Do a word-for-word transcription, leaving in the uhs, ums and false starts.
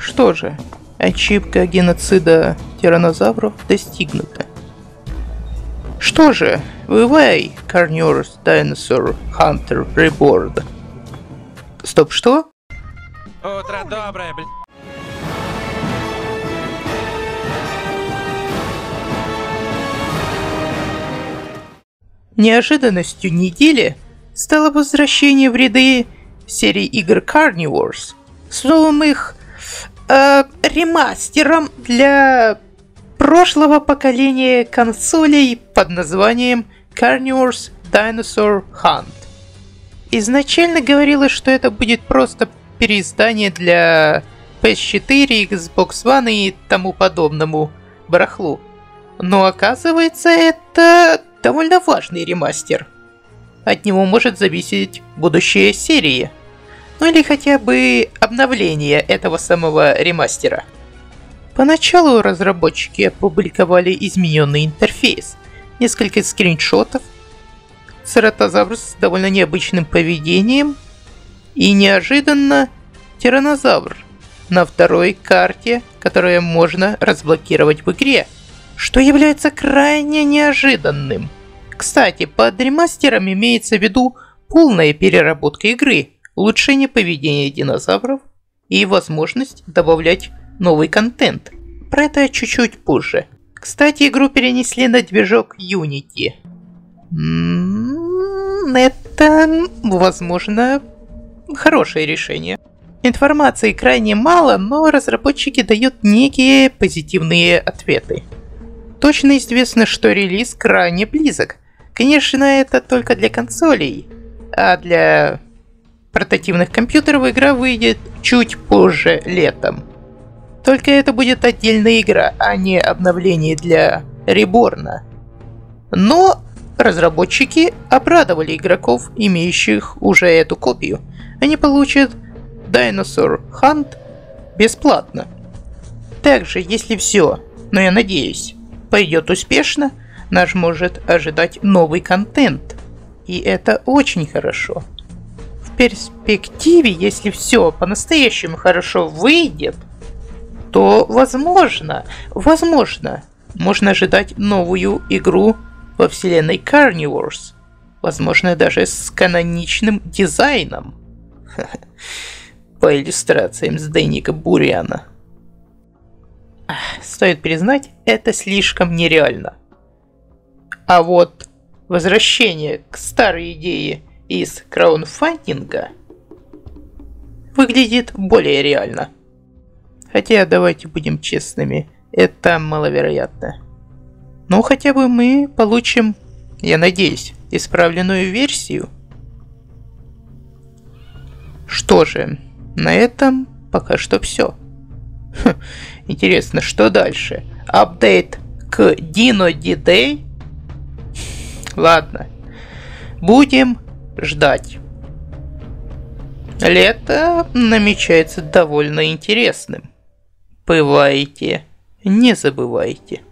Что же, ачивка геноцида тираннозавров достигнута. Что же, вывай, Carnivorous Dinosaur Hunter Reborn. Стоп, что? Утро доброе, блядь. Неожиданностью недели стало возвращение в ряды серии игр Carnivores с новым их э, ремастером для прошлого поколения консолей под названием Carnivorous Dinosaur Hunt. Изначально говорилось, что это будет просто переиздание для пи эс четыре, Xbox One и тому подобному барахлу. Но оказывается, это довольно важный ремастер. От него может зависеть будущее серии. Ну или хотя бы обновление этого самого ремастера. Поначалу разработчики опубликовали измененный интерфейс, несколько скриншотов, цератозавр с довольно необычным поведением и неожиданно тираннозавр на второй карте, которую можно разблокировать в игре, что является крайне неожиданным. Кстати, под ремастером имеется в виду полная переработка игры, улучшение поведения динозавров и возможность добавлять новый контент. Про это чуть-чуть позже. Кстати, игру перенесли на движок Unity. М-м-м, это, возможно, хорошее решение. Информации крайне мало, но разработчики дают некие позитивные ответы. Точно известно, что релиз крайне близок. Конечно, это только для консолей, а для портативных компьютеров игра выйдет чуть позже летом. Только это будет отдельная игра, а не обновление для Reborn. Но разработчики обрадовали игроков, имеющих уже эту копию. Они получат Dinosaur Hunt бесплатно. Также, если все, но я надеюсь, пойдет успешно, нас может ожидать новый контент. И это очень хорошо. В перспективе, если все по-настоящему хорошо выйдет, то возможно, возможно, можно ожидать новую игру во вселенной Carnivores. Возможно, даже с каноничным дизайном. По иллюстрациям с Дэйника Буряна. Стоит признать, это слишком нереально. А вот возвращение к старой идее из краудфандинга выглядит более реально. Хотя, давайте будем честными, это маловероятно. Но хотя бы мы получим, я надеюсь, исправленную версию. Что же, на этом пока что все. Интересно, что дальше? Апдейт к Dino D-Day? Ладно, будем ждать. Лето намечается довольно интересным. Бывайте, не забывайте.